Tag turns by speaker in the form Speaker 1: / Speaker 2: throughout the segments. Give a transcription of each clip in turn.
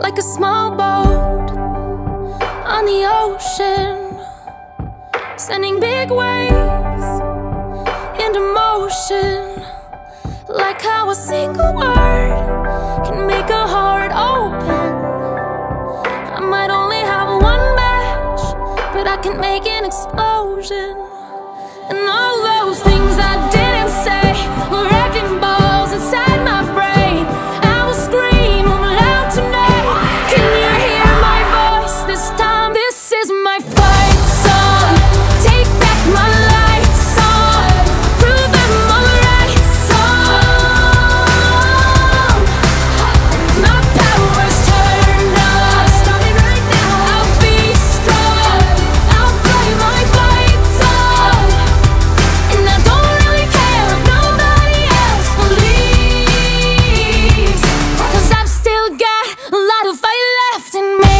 Speaker 1: like a small boat on the ocean, sending big waves into motion. Like how a single word can make a heart open. I might only have one match, but I can make an explosion. And all those things I didn't say were wrecking balls inside my brain. I will scream loud tonight. Can you hear my voice this time? This is my fight song. Take back my life song. Prove I'm alright song. My power's turned on. Starting right now. I'll be strong. I'll play my fight song. And I don't really care if nobody else believes, 'cause I've still got a lot of fight left in me.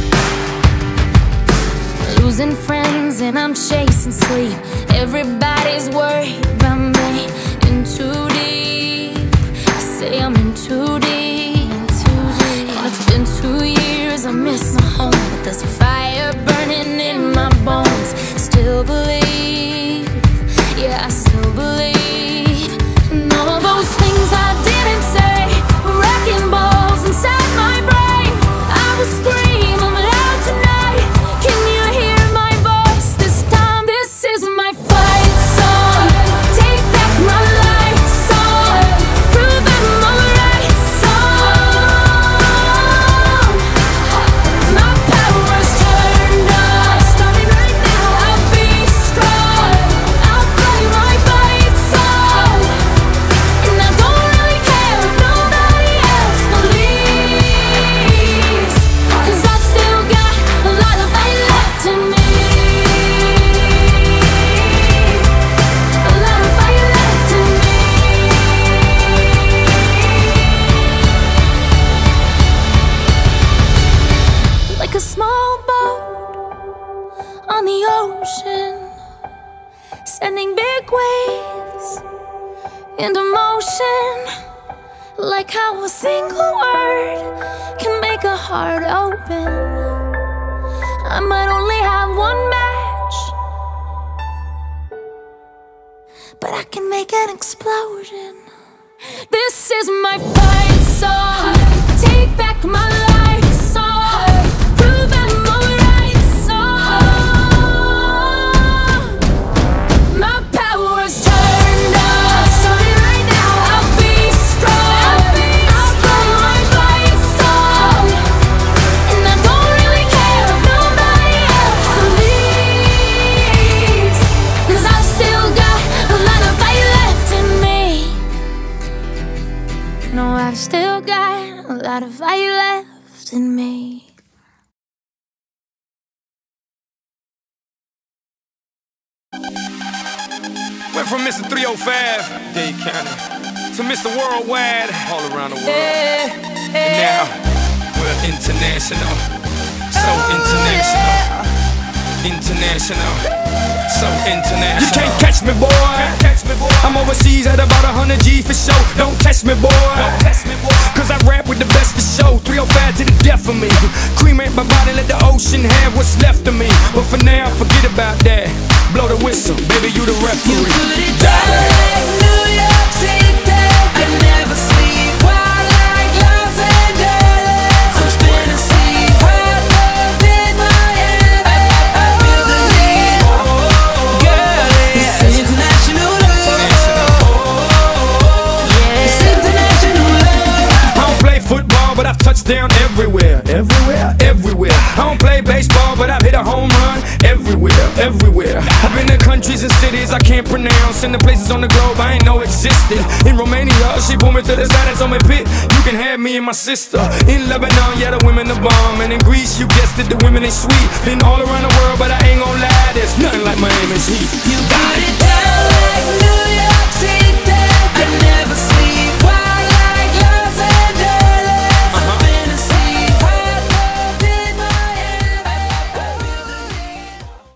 Speaker 1: Losing friends and I'm chasing sleep. Everybody's worried about me. In too deep. I say I'm in too deep. And it's been 2 years, I miss my home, but there's a fire burning in my bones. Still believe, yeah, I still believe. And all those things I didn't say were wrecking balls inside my brain. I will scream loud tonight. Can you hear my voice this time? This is my fight song. Take back my life song. Prove I'm alright song. My power's turned on. Starting right now. I'll be strong. I'll play my fight song. And I don't really care if nobody else believes, 'cause I've still got a lot of fight left in me. A lot of fight left in me. Like a small boat on the ocean, sending big waves into motion. Like how a single word can make a heart open. I might only have one match, but I can make an explosion. This is my fight song. Take back my life song. Prove I'm alright song. My power's turned on. Starting right now. I'll be strong. I'll play my fight song. And I don't really care if nobody else believes, 'cause I've still got a lot of fight left in me. No, I've still got a lot of fight left in me.
Speaker 2: Went from Mr. 305, Dade County, to Mr. Worldwide, all around the world. And now, we're international, so international, international, so international. You can't catch me, boy. I'm overseas at about 100 G for show. Don't test me, boy. 'Cause I rap with the best for show. 305 to the death of me. Cremate my body, let the ocean have what's left of me. But for now, forget about that. Blow the whistle, baby, you the referee.
Speaker 3: You put it down like New York City. I never sleep wild like Los Angeles. I'm spinning sea, hot love in my head. I feel the need, girl. It's international love. It's international love.
Speaker 2: I don't play football, but I've touched down everywhere, everywhere, everywhere. I don't play baseball, but I've hit a home run everywhere, everywhere. I've been to countries and cities I can't pronounce, and the places on the globe I ain't know existed. In Romania, she pulled me to the side and told me, "Pit, you can have me and my sister." In Lebanon, yeah, the women are bomb, and in Greece, you guessed it, the women ain't sweet. Been all around the world, but I ain't gon' lie, there's nothing like Miami's heat.
Speaker 3: You put